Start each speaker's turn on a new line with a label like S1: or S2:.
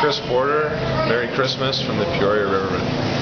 S1: Chris Porter. Merry Christmas from the Peoria Rivermen.